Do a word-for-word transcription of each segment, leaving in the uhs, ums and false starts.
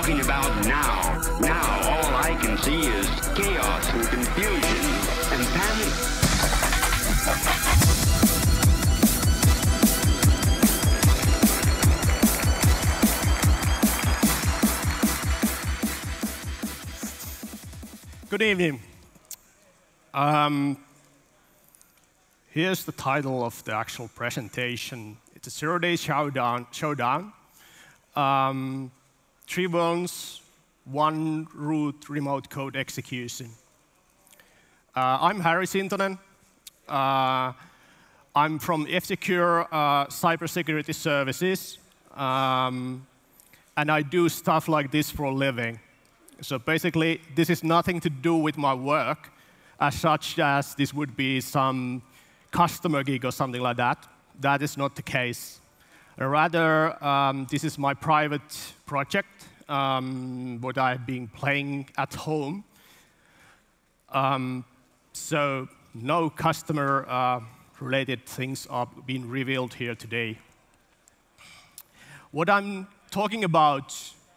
talking about now. Now all I can see is chaos and confusion and panic. Good evening. Um, here's the title of the actual presentation. It's a zero-day showdown. showdown. Um, three vulns, one root remote code execution. Uh, I'm Harri Sintonen. Uh, I'm from F-Secure uh, Cybersecurity Services, um, and I do stuff like this for a living. So basically, this is nothing to do with my work, as such as this would be some customer gig or something like that. That is not the case. Rather, um, this is my private project, um, what I've been playing at home. Um, so no customer-related uh, things are being revealed here today. What I'm talking about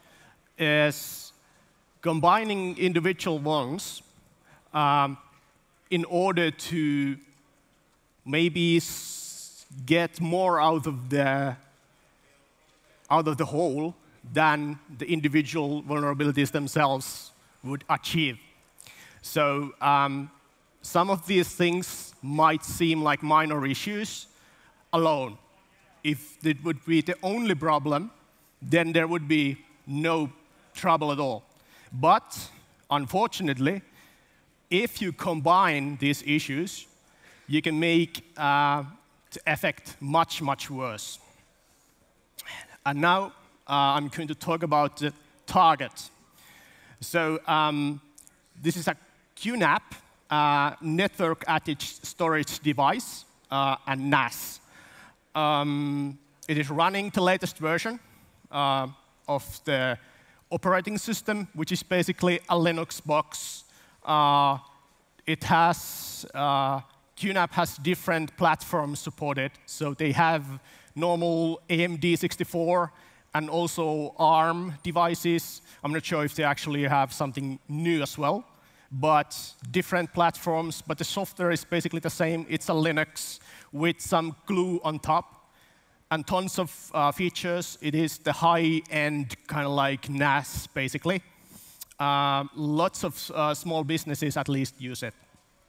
is combining individual vulns um, in order to maybe get more out of the out of the whole than the individual vulnerabilities themselves would achieve. So um, some of these things might seem like minor issues alone. If it would be the only problem, then there would be no trouble at all. But unfortunately, if you combine these issues, you can make uh, the effect much, much worse. And now uh, I'm going to talk about the target. So um, this is a Q NAP, uh, Network Attached Storage Device, uh, and N A S. Um, it is running the latest version uh, of the operating system, which is basically a Linux box. Uh, it has, uh, Q NAP has different platforms supported. So they have normal A M D sixty-four and also ARM devices. I'm not sure if they actually have something new as well, but different platforms. But the software is basically the same. It's a Linux with some glue on top and tons of uh, features. It is the high-end kind of like N A S, basically. Uh, lots of uh, small businesses at least use it.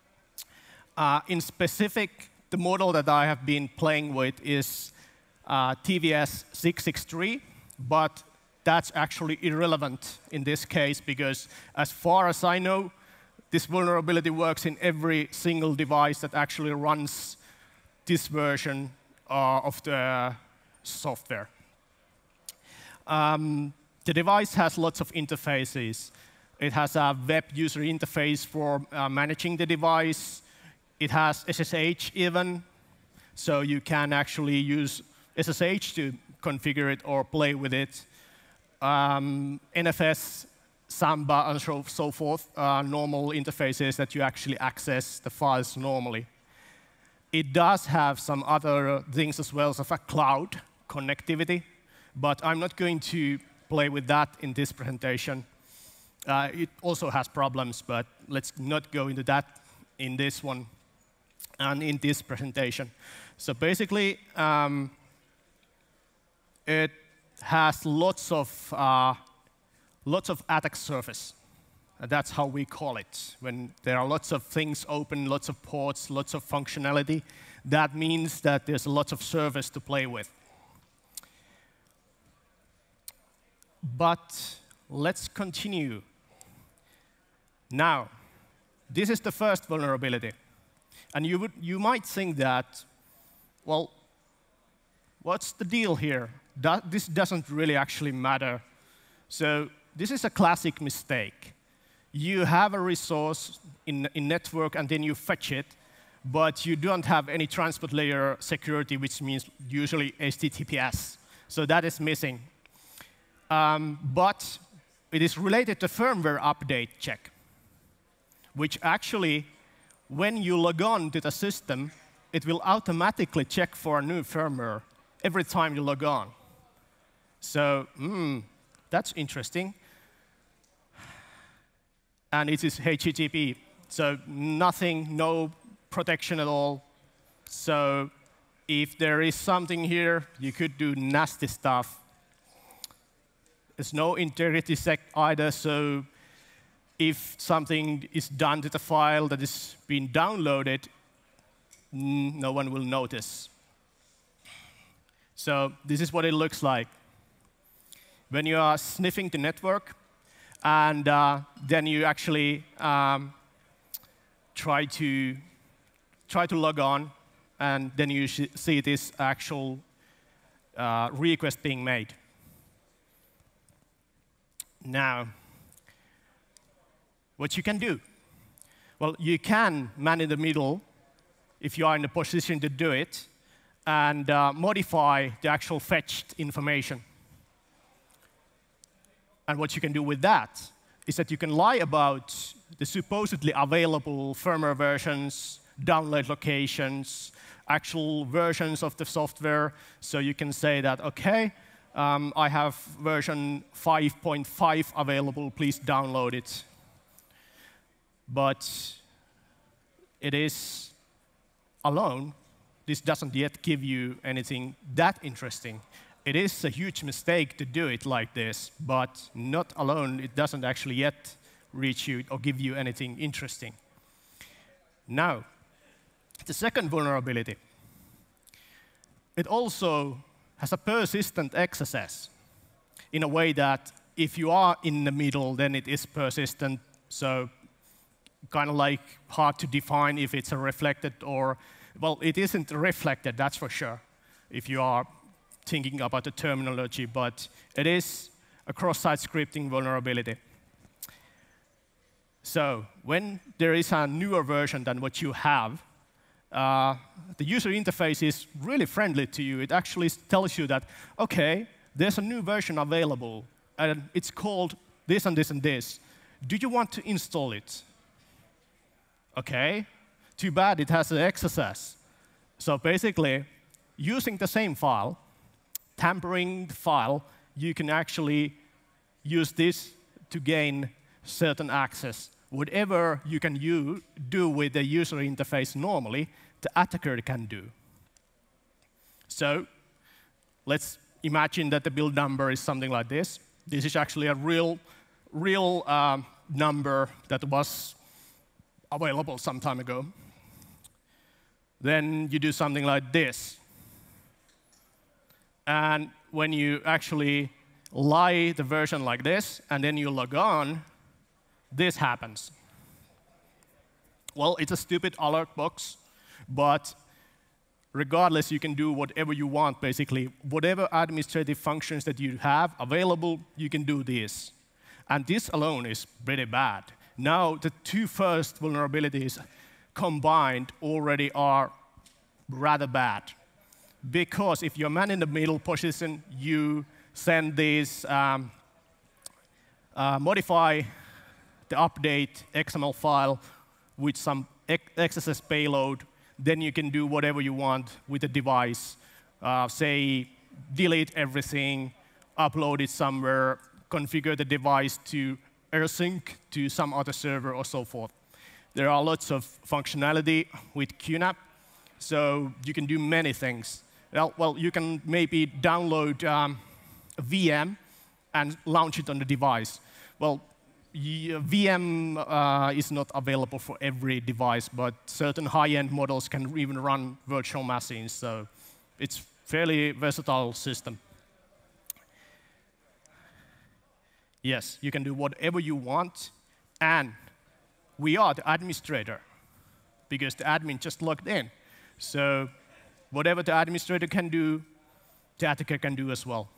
Uh, in specific, the model that I have been playing with is uh, T V S six sixty-three, but that's actually irrelevant in this case because as far as I know, this vulnerability works in every single device that actually runs this version uh, of the software. Um, the device has lots of interfaces. It has a web user interface for uh, managing the device. It has S S H even, so you can actually use S S H to configure it or play with it. Um, N F S, Samba, and so, so forth are normal interfaces that you actually access the files normally. It does have some other things as well, such as cloud connectivity, but I'm not going to play with that in this presentation. Uh, it also has problems, but let's not go into that in this one and in this presentation. So basically, um, it has lots of uh, lots of attack surface. And that's how we call it. When there are lots of things open, lots of ports, lots of functionality, that means that there's a lot of surface to play with. But let's continue. Now, this is the first vulnerability. And you, would, you might think that, well, what's the deal here? Do, this doesn't really actually matter. So this is a classic mistake. You have a resource in, in network, and then you fetch it, but you don't have any transport layer security, which means usually H T T P S. So that is missing. Um, but it is related to firmware update check, which actually, when you log on to the system, it will automatically check for a new firmware every time you log on. So mm, that's interesting. and it is H T T P. So nothing, no protection at all. So if there is something here, you could do nasty stuff. There's no integrity check either, so if something is done to the file that is being downloaded, no one will notice. So this is what it looks like. When you are sniffing the network, and uh, then you actually um, try to try to log on, and then you see this actual uh, request being made. Now, what you can do? Well, you can man in the middle if you are in a position to do it, and uh, modify the actual fetched information. And what you can do with that is that you can lie about the supposedly available firmware versions, download locations, actual versions of the software. So you can say that, OK, um, I have version five point five available. Please download it. But it is alone. This doesn't yet give you anything that interesting. It is a huge mistake to do it like this, but not alone. It doesn't actually yet reach you or give you anything interesting. Now, the second vulnerability. It also has a persistent X S S in a way that if you are in the middle, then it is persistent. So kind of like hard to define if it's a reflected or, well, it isn't reflected, that's for sure, if you are thinking about the terminology, but it is a cross-site scripting vulnerability. So when there is a newer version than what you have, uh, the user interface is really friendly to you. It actually tells you that, OK, there's a new version available, and it's called this and this and this. Do you want to install it? OK, too bad it has an X S S. So basically, using the same file, tampering the file, you can actually use this to gain certain access. Whatever you can you do with the user interface normally, the attacker can do. So let's imagine that the build number is something like this. This is actually a real, real um, number that was available some time ago. Then you do something like this. And when you actually lie the version like this, and then you log on, this happens. Well, it's a stupid alert box, but regardless, you can do whatever you want, basically. Whatever administrative functions that you have available, you can do this. And this alone is pretty bad. Now, the two first vulnerabilities combined already are rather bad. Because if you're man in the middle position, you send this um, uh, modify the update X M L file with some X S S payload, then you can do whatever you want with the device. Uh, say, delete everything, upload it somewhere, configure the device to AirSync to some other server or so forth. There are lots of functionality with Q NAP, so you can do many things. Well, well you can maybe download um, a V M and launch it on the device. Well, V M uh, is not available for every device, but certain high-end models can even run virtual machines, so it's a fairly versatile system. Yes, you can do whatever you want, and we are the administrator, because the admin just logged in. So whatever the administrator can do, the attacker can do as well.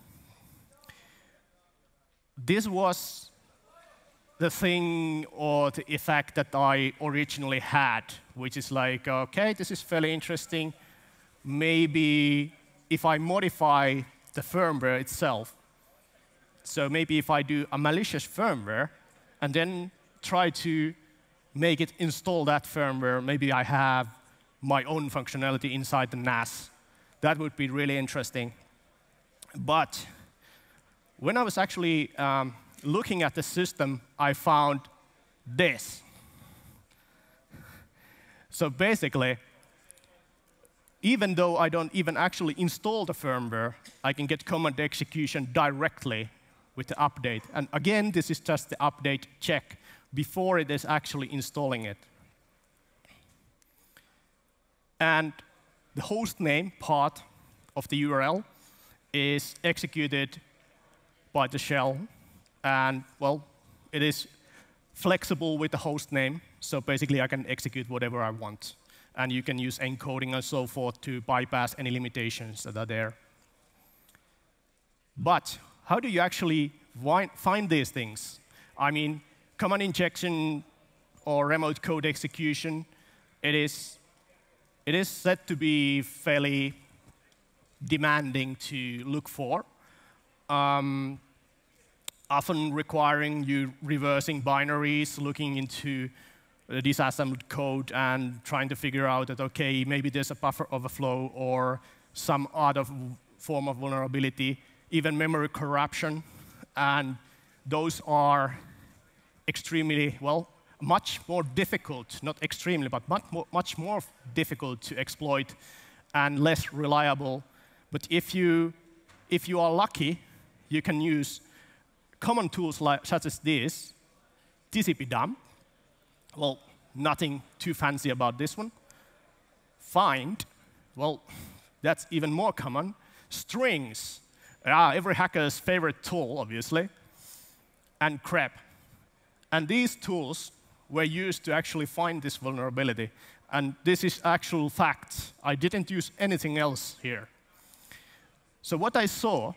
This was the thing or the effect that I originally had, which is like, OK, this is fairly interesting. Maybe if I modify the firmware itself, so maybe if I do a malicious firmware and then try to make it install that firmware, maybe I have my own functionality inside the N A S. That would be really interesting. But when I was actually um, looking at the system, I found this. So basically, even though I don't even actually install the firmware, I can get command execution directly with the update. And again, this is just the update check before it is actually installing it. And the host name part of the U R L is executed by the shell. And, well, it is flexible with the host name. So basically, I can execute whatever I want. And you can use encoding and so forth to bypass any limitations that are there. But how do you actually find these things? I mean, command injection or remote code execution, it is, it is said to be fairly demanding to look for, um, often requiring you reversing binaries, looking into the disassembled code and trying to figure out that, OK, maybe there's a buffer overflow or some other form of vulnerability, even memory corruption. And those are extremely, well, much more difficult, not extremely, but much more, much more difficult to exploit and less reliable. But if you, if you are lucky, you can use common tools like, such as this, T C P dump. Well, nothing too fancy about this one. Find, well, that's even more common. Strings, ah, every hacker's favorite tool, obviously. And grep. And these tools were used to actually find this vulnerability. And this is actual fact. I didn't use anything else here. So what I saw,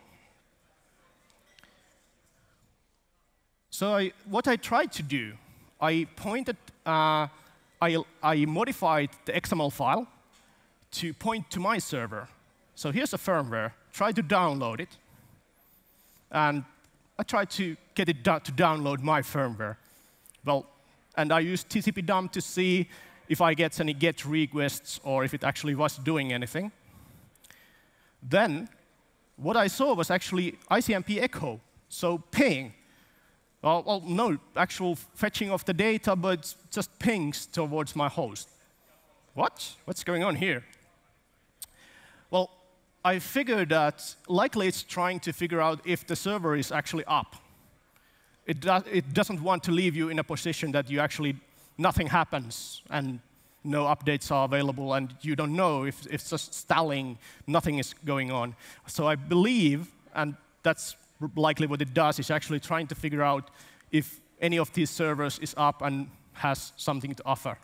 so I, what I tried to do, I pointed, uh, I, I modified the X M L file to point to my server. So here's a firmware. Try to download it. And I tried to get it to download my firmware. Well, and I used T C P dump to see if I get any GET requests or if it actually was doing anything. Then what I saw was actually I C M P echo, so ping. Well, well, no actual fetching of the data, but just pings towards my host. What? What's going on here? Well, I figured that likely it's trying to figure out if the server is actually up. It, do, it doesn't want to leave you in a position that you actually, nothing happens and no updates are available and you don't know if, if it's just stalling, nothing is going on. So I believe, and that's likely what it does, is actually trying to figure out if any of these servers is up and has something to offer.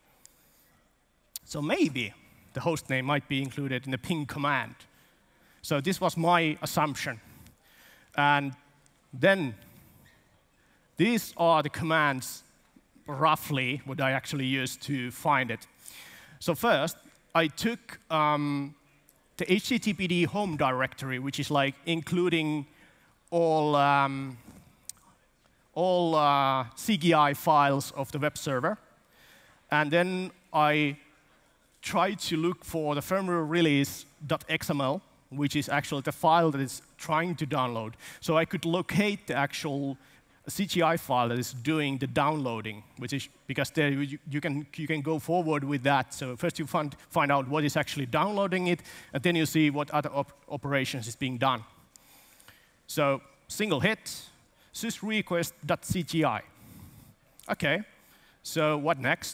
So maybe the host name might be included in the ping command. So this was my assumption. And then these are the commands, roughly, what I actually used to find it. So first, I took um, the H T T P D home directory, which is like including all, um, all uh, C G I files of the web server. And then I tried to look for the firmware release.xml, which is actually the file that is trying to download. So I could locate the actual C G I file that is doing the downloading, which is because there you, you, can, you can go forward with that. So first you find, find out what is actually downloading it, and then you see what other op operations is being done. So single hit, sysrequest.cgi. OK, so what next?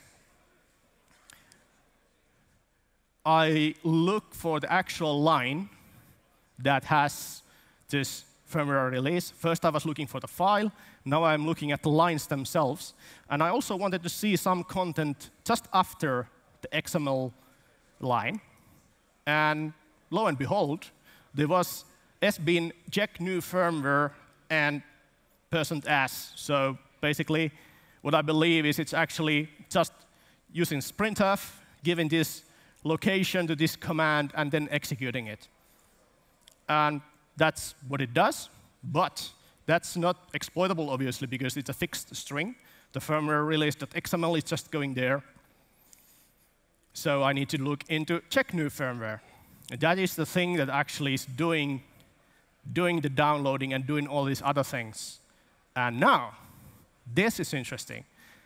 I look for the actual line that has this firmware release. First, I was looking for the file. Now I'm looking at the lines themselves. And I also wanted to see some content just after the X M L line. And lo and behold, there was sbin check new firmware and percent %s. So basically, what I believe is it's actually just using sprintf, giving this location to this command, and then executing it. And that's what it does. But that's not exploitable, obviously, because it's a fixed string. The firmware release.xml is just going there. So I need to look into check new firmware. And that is the thing that actually is doing, doing the downloading and doing all these other things. And now, this is interesting.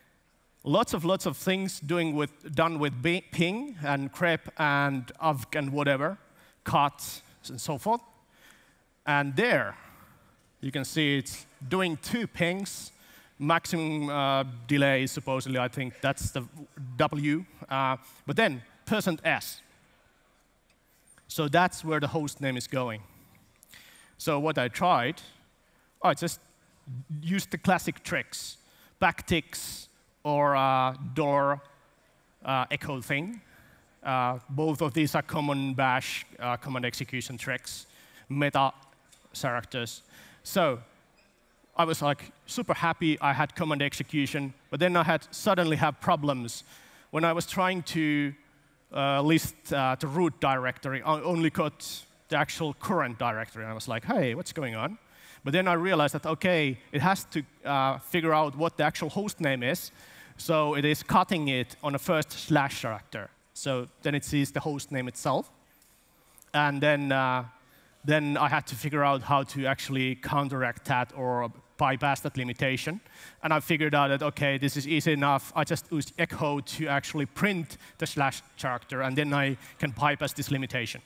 lots of lots of things doing with, done with ping and grep and avg and whatever, cut and so forth. And there, you can see it's doing two pings, maximum uh, delay supposedly, I think that's the W. Uh, but then percent %s. So that's where the host name is going. So what I tried, I just used the classic tricks, backticks or uh, door uh, echo thing. Uh, both of these are common bash uh, command execution tricks, meta characters. So I was like super happy I had command execution, but then I had suddenly have problems when I was trying to uh, list uh, the root directory. I only got the actual current directory, and I was like, hey, what's going on? But then I realized that, OK, it has to uh, figure out what the actual host name is. So it is cutting it on the first slash character. So then it sees the host name itself. And then, uh, then I had to figure out how to actually counteract that or bypass that limitation. And I figured out that, OK, this is easy enough. I just use echo to actually print the slash character, and then I can bypass this limitation.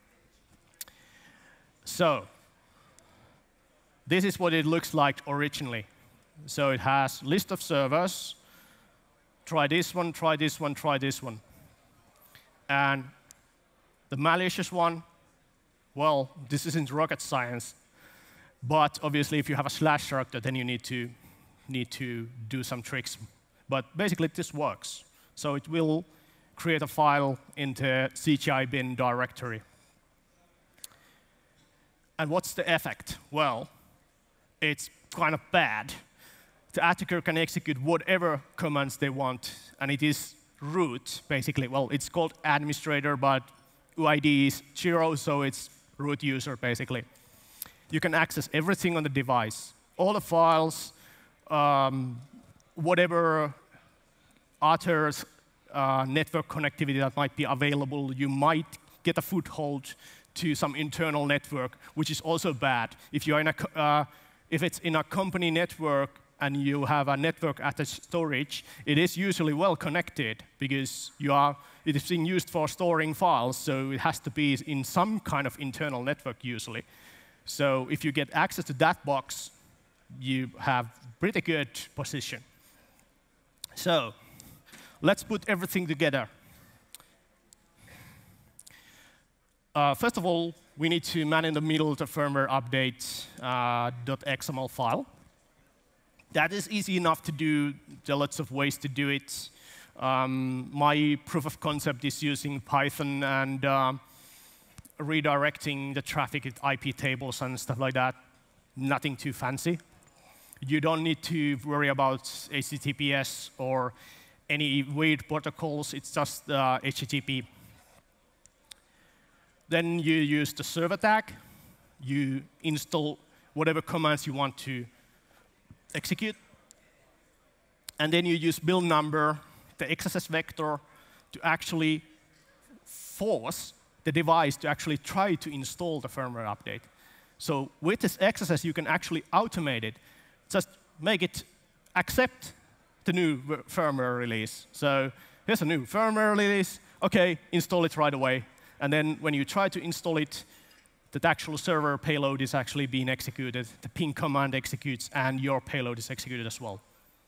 So this is what it looks like originally. So it has list of servers. Try this one, try this one, try this one. And the malicious one, well, this isn't rocket science. But obviously, if you have a slash character, then you need to, need to do some tricks. But basically, this works. So it will create a file in the C G I bin directory. And what's the effect? Well, it's kind of bad. The attacker can execute whatever commands they want, and it is root, basically. Well, it's called administrator, but U I D is zero, so it's root user, basically. You can access everything on the device, all the files, um, whatever other uh, network connectivity that might be available. You might get a foothold to some internal network, which is also bad. If you're in a, uh, if it's in a company network and you have a network-attached storage, it is usually well connected because you are, it is being used for storing files, so it has to be in some kind of internal network usually. So if you get access to that box, you have pretty good position. So let's put everything together. Uh, first of all, we need to man in the middle the firmware update uh, .xml file. That is easy enough to do. There are lots of ways to do it. Um, my proof of concept is using Python and uh, redirecting the traffic with I P tables and stuff like that. Nothing too fancy. You don't need to worry about H T T P S or any weird protocols. It's just uh, H T T P. Then you use the server tag. You install whatever commands you want to execute. And then you use build number, the X S S vector, to actually force the device to actually try to install the firmware update. So with this X S S, you can actually automate it. Just make it accept the new firmware release. So here's a new firmware release. OK, install it right away. And then when you try to install it, the actual server payload is actually being executed. The ping command executes, and your payload is executed as well.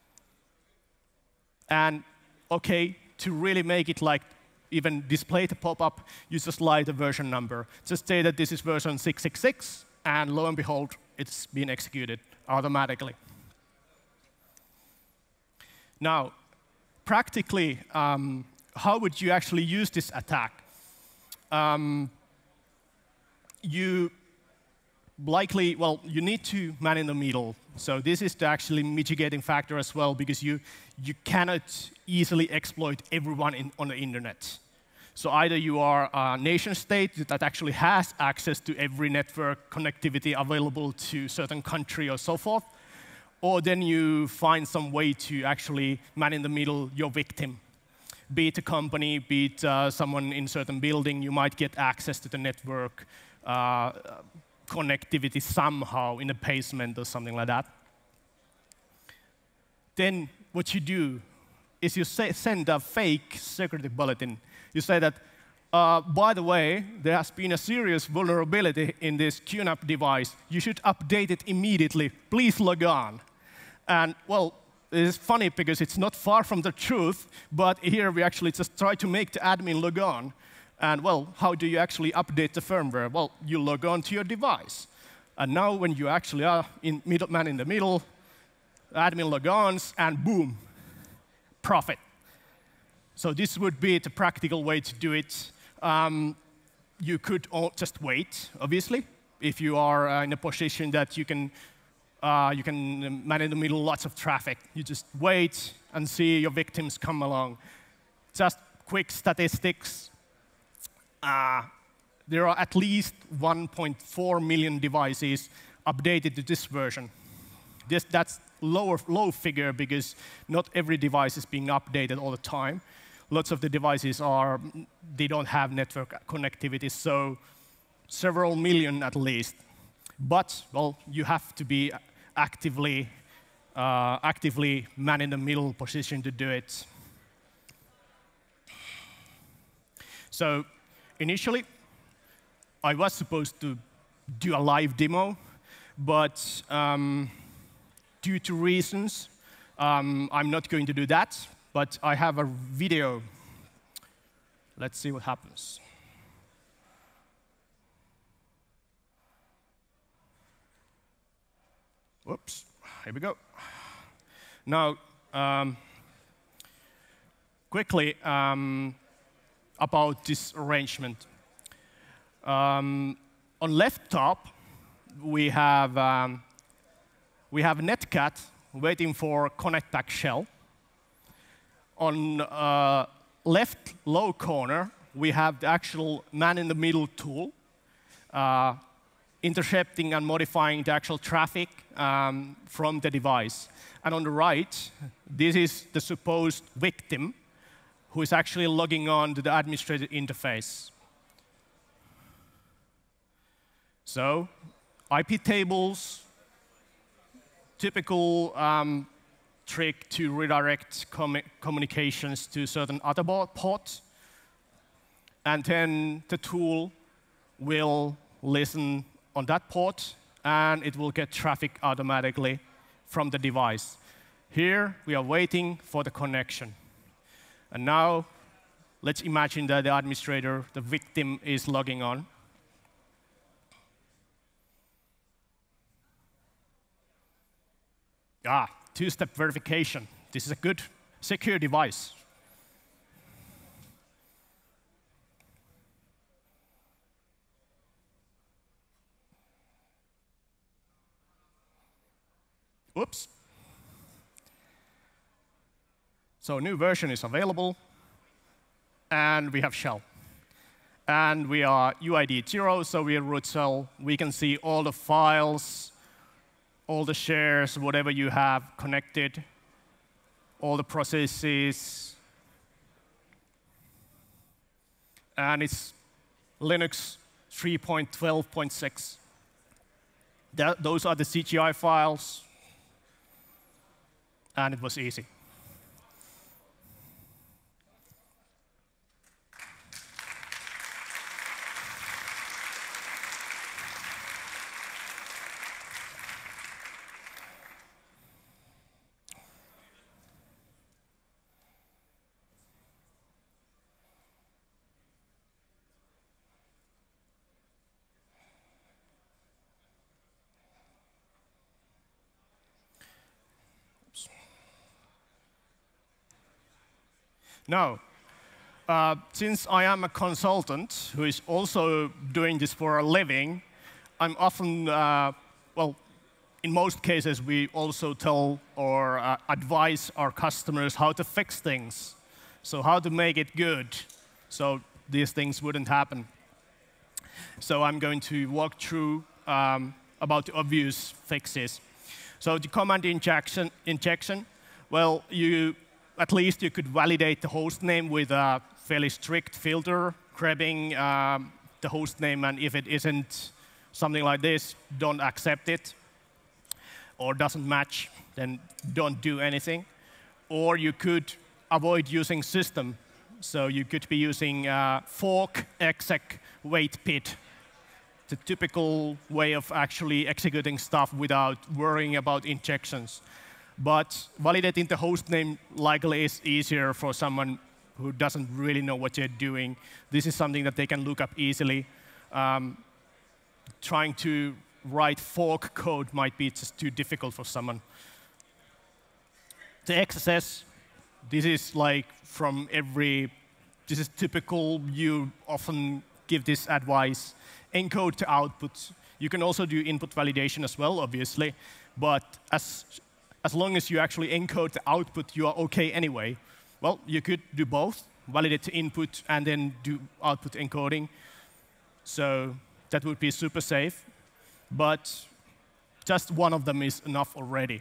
And OK, to really make it like even display the pop-up, you just slide the version number. Just say that this is version six six six, and lo and behold, it's being executed automatically. Now, practically, um, how would you actually use this attack? Um, you likely, well, you need to man in the middle. So this is the actually mitigating factor as well, because you, you cannot easily exploit everyone in, on the internet. So either you are a nation state that actually has access to every network connectivity available to a certain country or so forth, or then you find some way to actually man in the middle your victim. Be it a company, be it uh, someone in a certain building, you might get access to the network uh, connectivity somehow in the basement or something like that. Then what you do is you say, send a fake security bulletin. You say that, uh, by the way, there has been a serious vulnerability in this Q NAP device. You should update it immediately. Please log on. And, well, it's funny because it's not far from the truth, but here we actually just try to make the admin log on. And, well, how do you actually update the firmware? Well, you log on to your device. And now when you actually are in middleman in the middle, admin logons, and boom, profit. So this would be the practical way to do it. Um, you could all just wait, obviously, if you are uh, in a position that you can, uh, you can man in the middle lots of traffic. You just wait and see your victims come along. Just quick statistics. Uh, there are at least one point four million devices updated to this version. This, that's lower, low figure because not every device is being updated all the time. Lots of the devices are, they don't have network connectivity, so several million at least. But, well, you have to be actively, uh, actively man in the middle position to do it. So initially, I was supposed to do a live demo, but um, due to reasons, um, I'm not going to do that. But I have a video. Let's see what happens. Whoops, here we go. Now, um, quickly um, about this arrangement. Um, on left top, we have um, we have Netcat waiting for ConnectPack shell. On uh, left low corner, we have the actual man-in-the-middle tool, uh, intercepting and modifying the actual traffic um, from the device. And on the right, this is the supposed victim, who is actually logging on to the administrator interface. So, I P tables, typical um, trick to redirect com communications to certain other port. And then the tool will listen on that port, and it will get traffic automatically from the device. Here, we are waiting for the connection. And now, let's imagine that the administrator, the victim, is logging on. Ah, two-step verification. This is a good, secure device. Oops. So a new version is available, and we have shell. And we are U I D zero, so we are root shell. We can see all the files, all the shares, whatever you have connected, all the processes. And it's Linux three point twelve point six. Those are the C G I files. And it was easy. Now, uh, since I am a consultant who is also doing this for a living, I'm often, uh, well, in most cases, we also tell or uh, advise our customers how to fix things, so how to make it good, so these things wouldn't happen. So I'm going to walk through um, about the obvious fixes. So the command injection, injection, well, you at least you could validate the host name with a fairly strict filter, grabbing um, the host name, and if it isn't something like this, don't accept it, or doesn't match, then don't do anything. Or you could avoid using system. So you could be using uh, fork, exec, wait pid. The typical way of actually executing stuff without worrying about injections. But validating the host name likely is easier for someone who doesn't really know what you're doing. This is something that they can look up easily. Um, trying to write fork code might be just too difficult for someone. The X S S, this is like from every, this is typical. You often give this advice. Encode to output. You can also do input validation as well, obviously. But as, as long as you actually encode the output, you are OK anyway. Well, you could do both, validate the input and then do output encoding. So that would be super safe. But just one of them is enough already.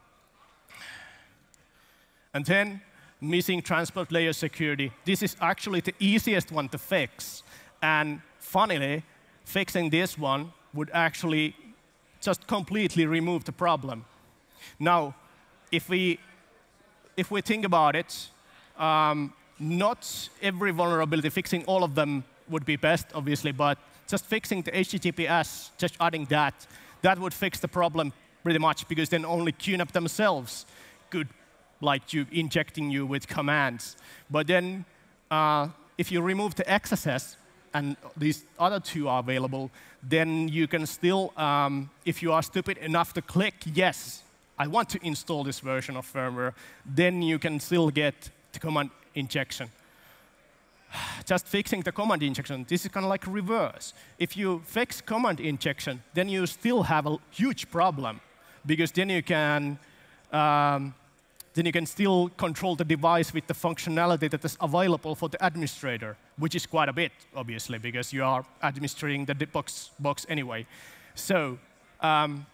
And then missing transport layer security. This is actually the easiest one to fix. And funnily, fixing this one would actually just completely remove the problem. Now, if we, if we think about it, um, not every vulnerability, fixing all of them would be best, obviously, but just fixing the H T T P S, just adding that, that would fix the problem pretty much, because then only Q NAP themselves could like you injecting you with commands. But then uh, if you remove the X S S, and these other two are available, then you can still, um, if you are stupid enough to click, yes, I want to install this version of firmware, then you can still get the command injection. Just fixing the command injection, this is kind of like reverse. If you fix command injection, then you still have a huge problem, because then you can um, then you can still control the device with the functionality that is available for the administrator, which is quite a bit, obviously, because you are administering the box, box anyway. So um,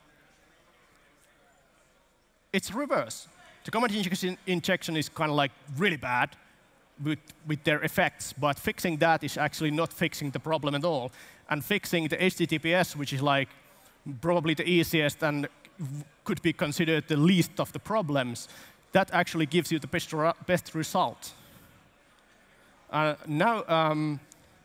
it's reverse. The command injection, injection is kind of like really bad with, with their effects, but fixing that is actually not fixing the problem at all. And fixing the H T T P S, which is like probably the easiest and could be considered the least of the problems, that actually gives you the best, best result. Uh, now, um,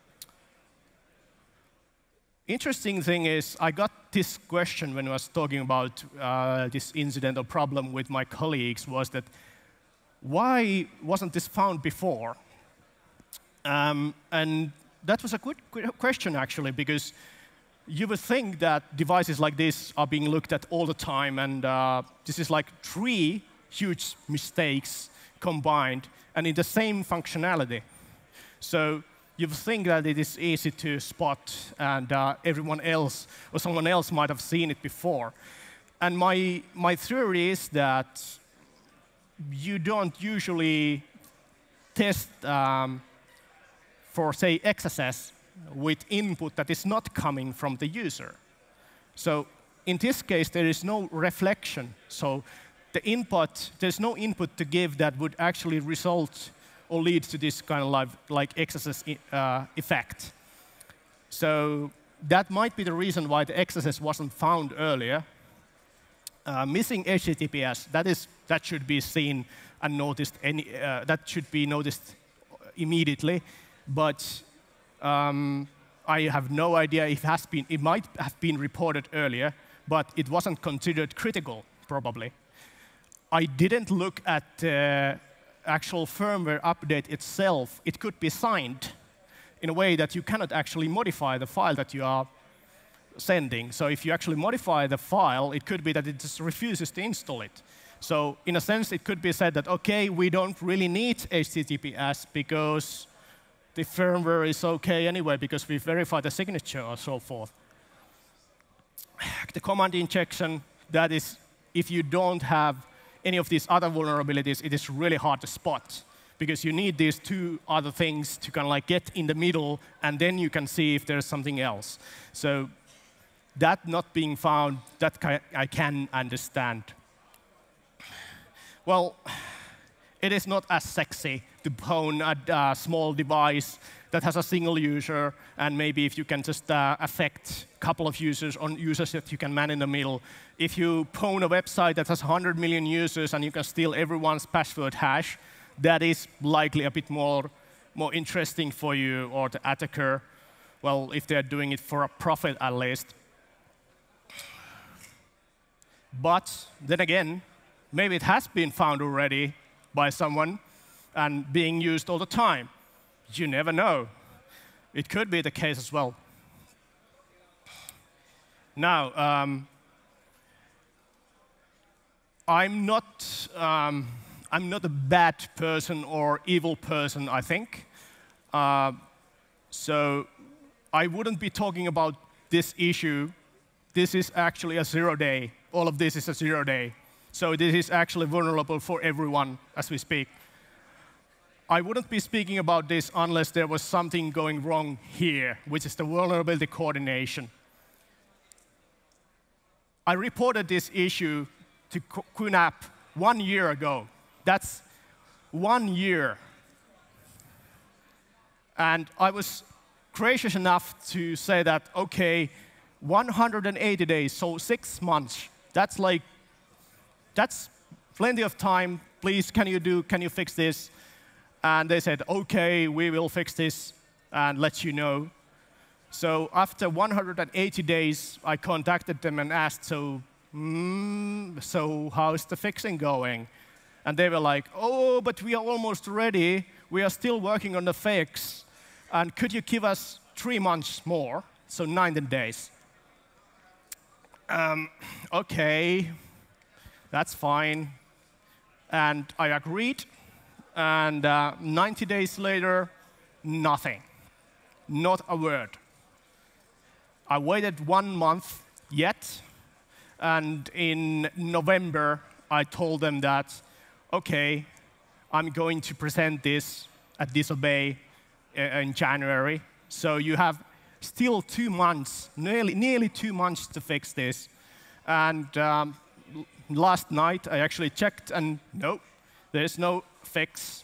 interesting thing is, I got this question when I was talking about uh, this incident or problem with my colleagues, was that why wasn't this found before? Um, and that was a good question, actually, because you would think that devices like this are being looked at all the time, and uh, this is like three huge mistakes combined, and in the same functionality. So you think that it is easy to spot, and uh, everyone else or someone else might have seen it before. And my, my theory is that you don't usually test um, for, say, X S S with input that is not coming from the user. So in this case, there is no reflection. So the input, there's no input to give that would actually result or lead to this kind of like, like X S S uh, effect. So that might be the reason why the X S S wasn't found earlier. Uh, missing H T T P S, that is, that should be seen and noticed. Any, uh, that should be noticed immediately. But um, I have no idea if it has been. It might have been reported earlier, but it wasn't considered critical, probably. I didn't look at the actual firmware update itself. It could be signed in a way that you cannot actually modify the file that you are sending. So if you actually modify the file, it could be that it just refuses to install it. So in a sense, it could be said that, OK, we don't really need H T T P S because the firmware is OK anyway, because we verify the signature or so forth. The command injection, that is, if you don't have any of these other vulnerabilities, it is really hard to spot, because you need these two other things to kind of like get in the middle, and then you can see if there's something else. So that not being found, that I can understand. Well, it is not as sexy to own a uh, small device that has a single user, and maybe if you can just uh, affect a couple of users on users that you can man in the middle. If you own a website that has one hundred million users and you can steal everyone's password hash, that is likely a bit more, more interesting for you or the attacker, well, if they're doing it for a profit at least. But then again, maybe it has been found already by someone and being used all the time. You never know. It could be the case as well. Now, um, I'm not, um, I'm not a bad person or evil person, I think. Uh, so I wouldn't be talking about this issue. This is actually a zero day. All of this is a zero day. So this is actually vulnerable for everyone as we speak. I wouldn't be speaking about this unless there was something going wrong here, which is the vulnerability coordination. I reported this issue to Q NAP one year ago. That's one year. And I was gracious enough to say that, OK, one hundred eighty days, so six months. That's like, that's plenty of time. Please, can you do, can you fix this? And they said, OK, we will fix this and let you know. So after one hundred eighty days, I contacted them and asked, so, mm, so how's the fixing going? And they were like, oh, but we are almost ready. We are still working on the fix. And could you give us three months more, so ninety days? Um, OK, that's fine. And I agreed. And uh, ninety days later, nothing. Not a word. I waited one month yet. And in November, I told them that, OK, I'm going to present this at Disobey in January. So you have still two months, nearly, nearly two months to fix this. And um, last night, I actually checked, and no, there's no fix.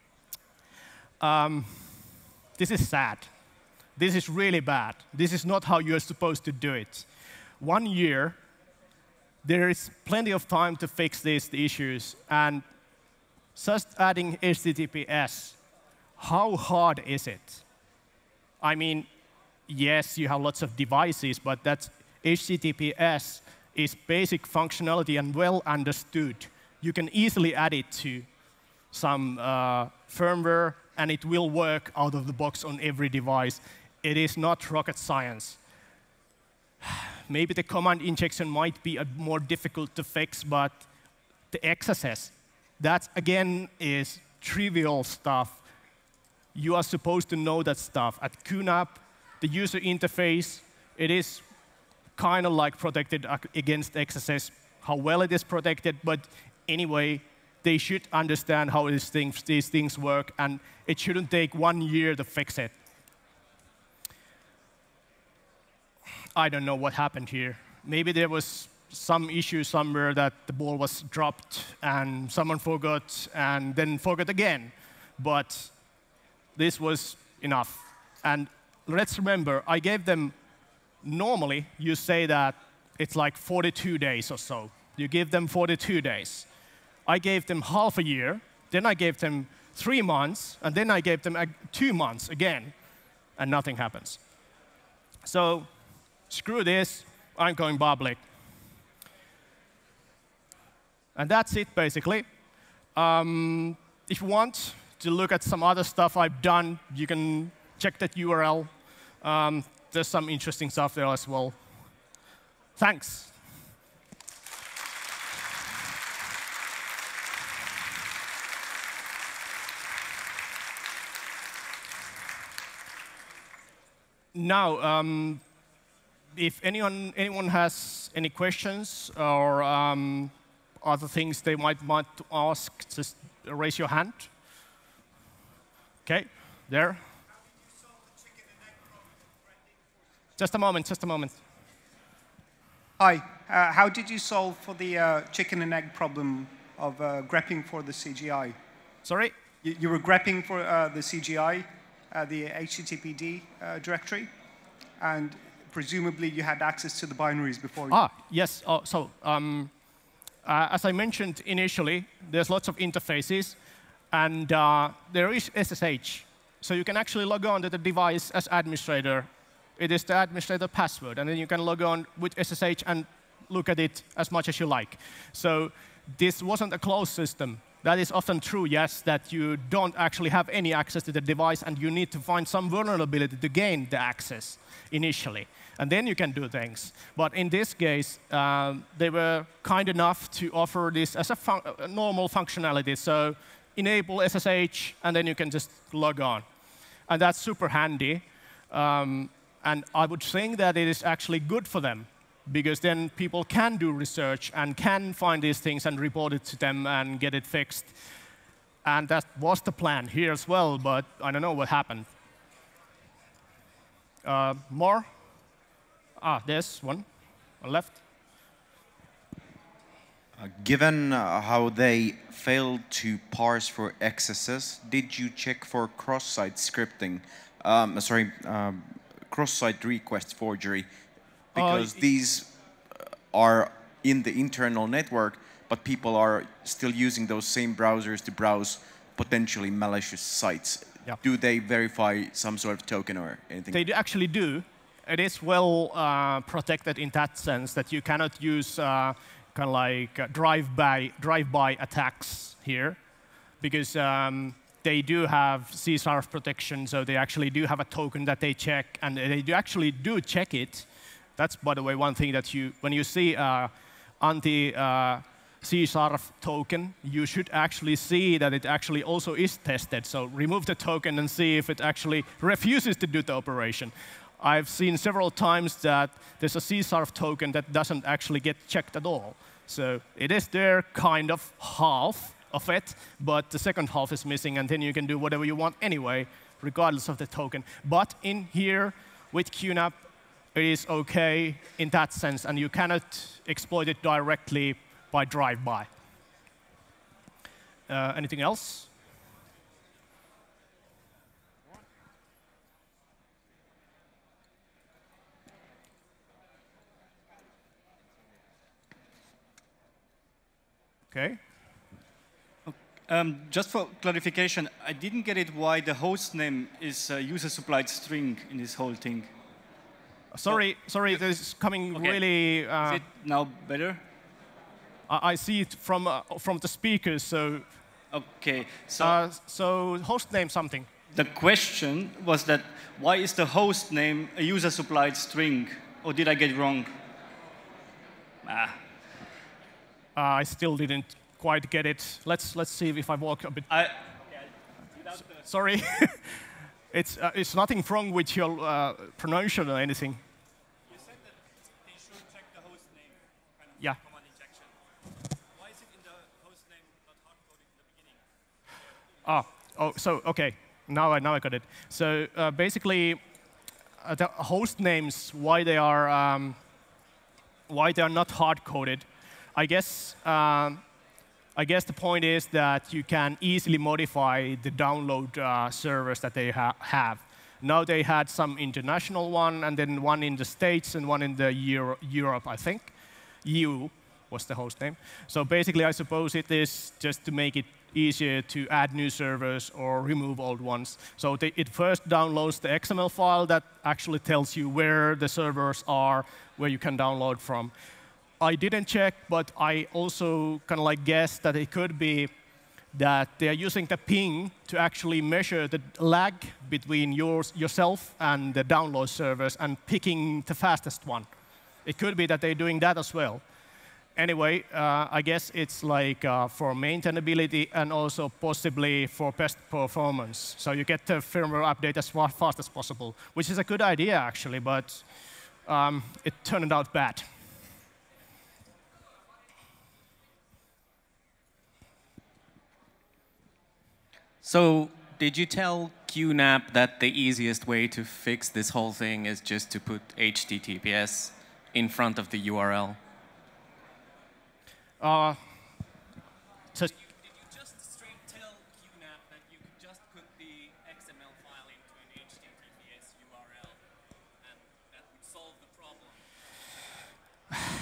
Um, this is sad. This is really bad. This is not how you're supposed to do it. One year, there is plenty of time to fix these issues. And just adding H T T P S, how hard is it? I mean, yes, you have lots of devices, but that's H T T P S is basic functionality and well understood. You can easily add it to some uh, firmware, and it will work out of the box on every device. It is not rocket science. Maybe the command injection might be a more difficult to fix, but the X S S, that again is trivial stuff. You are supposed to know that stuff. At Q NAP, the user interface, it is kind of like protected against X S S, how well it is protected, but anyway, they should understand how these things, these things work, and it shouldn't take one year to fix it. I don't know what happened here. Maybe there was some issue somewhere that the ball was dropped, and someone forgot, and then forgot again. But this was enough. And let's remember, I gave them, normally, you say that it's like forty-two days or so. You give them forty-two days. I gave them half a year, then I gave them three months, and then I gave them two months again, and nothing happens. So screw this, I'm going public. And that's it, basically. Um, if you want to look at some other stuff I've done, you can check that U R L. Um, there's some interesting stuff there as well. Thanks. Now, um, if anyone, anyone has any questions or um, other things they might want to ask, just raise your hand. OK, there. Just a moment, just a moment. Hi. Uh, how did you solve for the uh, chicken and egg problem of uh, grepping for the C G I? Sorry? You, you were grepping for uh, the C G I, uh, the H T T P D uh, directory, and presumably you had access to the binaries before. Ah, yes. Oh, so um, uh, as I mentioned initially, there's lots of interfaces. And uh, there is S S H. So you can actually log on to the device as administrator. It is the administrator password. And then you can log on with S S H and look at it as much as you like. So this wasn't a closed system. That is often true, yes, that you don't actually have any access to the device, and you need to find some vulnerability to gain the access initially. And then you can do things. But in this case, um, they were kind enough to offer this as a, fun a normal functionality. So enable S S H, and then you can just log on. And that's super handy. Um, and I would think that it is actually good for them, because then people can do research and can find these things and report it to them and get it fixed. And that was the plan here as well, but I don't know what happened. Uh, more? Ah, there's one on left. Uh, given uh, how they failed to parse for excesses, did you check for cross-site scripting? Um, sorry, um, cross-site request forgery, because uh, these are in the internal network, but people are still using those same browsers to browse potentially malicious sites. Yeah. Do they verify some sort of token or anything? They actually do. It is well uh, protected in that sense that you cannot use uh, kind of like uh, drive-by drive-by attacks here, because um, they do have C S R F protection, so they actually do have a token that they check, and they do actually do check it. That's, by the way, one thing that you, when you see uh, anti uh, C S R F token, you should actually see that it actually also is tested. So remove the token and see if it actually refuses to do the operation. I've seen several times that there's a C S R F token that doesn't actually get checked at all. So it is there, kind of half of it, but the second half is missing, and then you can do whatever you want anyway, regardless of the token. But in here, with Q NAP, it is OK in that sense, and you cannot exploit it directly by drive-by. Uh, anything else? OK. Um, just for clarification, I didn't get it why the host name is a user-supplied string in this whole thing. Sorry, so, sorry, this is coming okay. really. Uh, is it now better? I, I see it from uh, from the speakers, so. Okay, so. Uh, so host name something. The question was that why is the host name a user-supplied string, or did I get it wrong? Ah. Uh, I still didn't quite get it. Let's let's see if I walk a bit. I, S sorry, it's uh, it's nothing wrong with your uh, pronunciation or anything. You said that they should check the host name kind of yeah. command injection. Why is it in the host name not hard-coded in the beginning? Ah, oh, so okay. Now I now I got it. So uh, basically, uh, the host names, why they are um, why they are not hard-coded. I guess, um, I guess the point is that you can easily modify the download uh, servers that they ha have. Now they had some international one, and then one in the States, and one in the Euro Europe, I think. E U was the host name. So basically, I suppose it is just to make it easier to add new servers or remove old ones. So they, it first downloads the X M L file that actually tells you where the servers are, where you can download from. I didn't check, but I also kind of like guessed that it could be that they are using the ping to actually measure the lag between yours, yourself and the download servers and picking the fastest one. It could be that they're doing that as well. Anyway, uh, I guess it's like uh, for maintainability and also possibly for best performance. So you get the firmware update as fast as possible, which is a good idea, actually, but um, it turned out bad. So did you tell Q NAP that the easiest way to fix this whole thing is just to put H T T P S in front of the U R L? Uh, so did you just straight tell Q NAP that you could just put the X M L file into an H T T P S U R L and that would solve the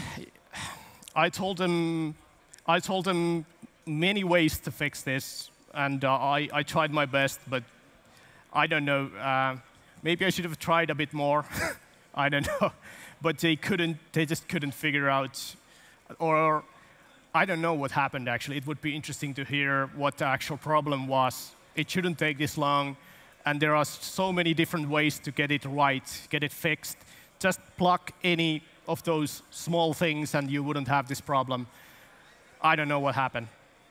problem? I told them, I told them many ways to fix this. and uh, I, I tried my best, but I don't know. Uh, maybe I should have tried a bit more. I don't know. But they couldn't, they just couldn't figure out, or I don't know what happened actually. It would be interesting to hear what the actual problem was. It shouldn't take this long, and there are so many different ways to get it right, get it fixed. Just plug any of those small things and you wouldn't have this problem. I don't know what happened.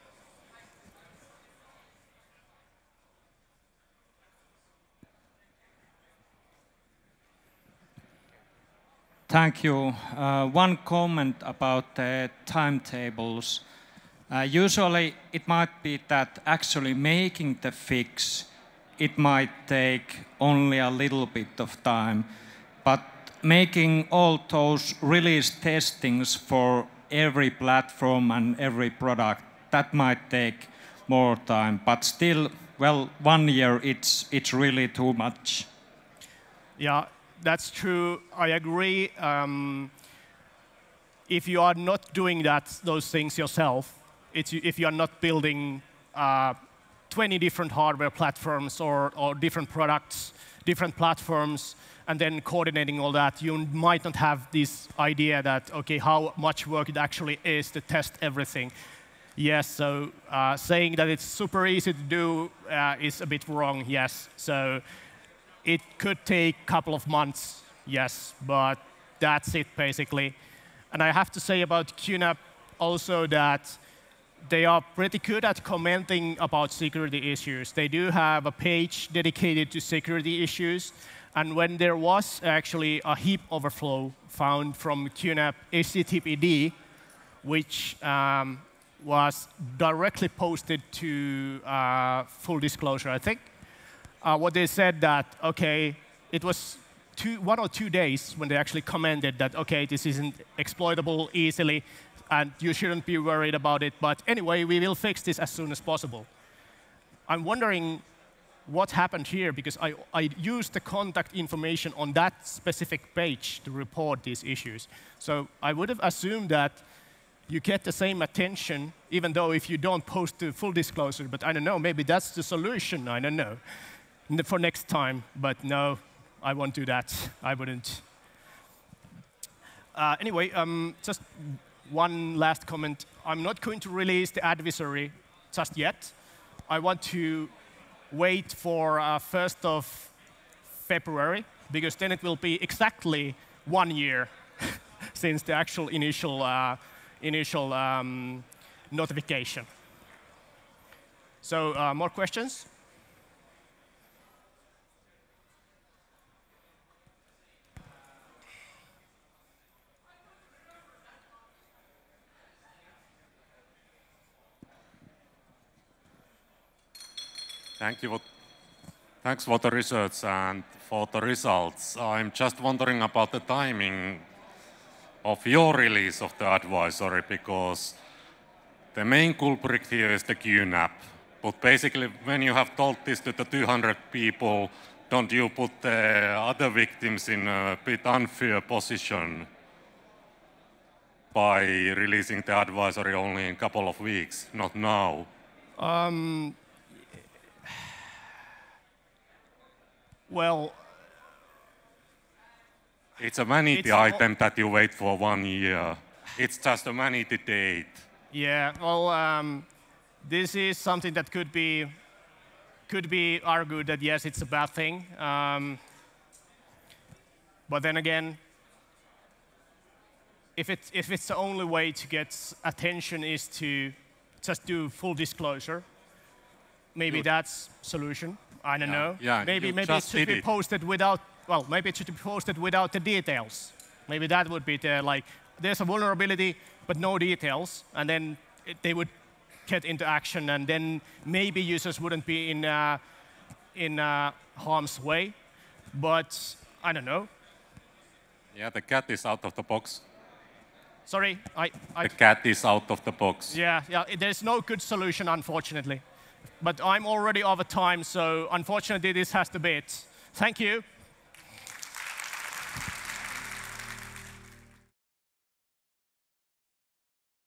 Thank you. Uh, one comment about the timetables. Uh, usually it might be that actually making the fix, it might take only a little bit of time, but making all those release testings for every platform and every product, that might take more time, but still, well, one year, it's, it's really too much. Yeah. That's true. I agree. Um, if you are not doing that, those things yourself, it's, if you are not building uh, twenty different hardware platforms or, or different products, different platforms, and then coordinating all that, you might not have this idea that, okay, how much work it actually is to test everything. Yes, so uh, saying that it's super easy to do uh, is a bit wrong, yes. So it could take a couple of months, yes, but that's it, basically. And I have to say about Q NAP also that they are pretty good at commenting about security issues. They do have a page dedicated to security issues. And when there was actually a heap overflow found from Q NAP H T T P D, which um, was directly posted to uh, full disclosure, I think, Uh, what they said that, okay, it was two, one or two days when they actually commented that, okay, this isn't exploitable easily, and you shouldn't be worried about it. But anyway, we will fix this as soon as possible. I'm wondering what happened here, because I, I used the contact information on that specific page to report these issues. So I would have assumed that you get the same attention, even though if you don't post to full disclosure. But I don't know, maybe that's the solution, I don't know. For next time, but no, I won't do that. I wouldn't. Uh, anyway, um, just one last comment. I'm not going to release the advisory just yet. I want to wait for uh, first of February, because then it will be exactly one year since the actual initial, uh, initial um, notification. So, uh, more questions? Thank you. Thanks for the research and for the results. I'm just wondering about the timing of your release of the advisory, because the main culprit here is the Q NAP. But basically, when you have told this to the two hundred people, don't you put the other victims in a bit unfair position by releasing the advisory only in a couple of weeks, not now? Um, Well, it's a vanity it's item that you wait for one year. It's just a vanity date. Yeah, well, um, this is something that could be could be argued that yes, it's a bad thing. Um, but then again, if it's if it's the only way to get attention is to just do full disclosure, maybe Good. that's solution. I don't Yeah. know. Yeah, maybe you maybe it just should did be it. posted without. Well, maybe it should be posted without the details. Maybe that would be the like. There's a vulnerability, but no details, and then it, they would get into action, and then maybe users wouldn't be in uh, in uh, harm's way. But I don't know. Yeah, the cat is out of the box. Sorry, I. I The cat is out of the box. yeah, yeah. There's no good solution, unfortunately. But I'm already over time, so unfortunately, this has to be it. Thank you.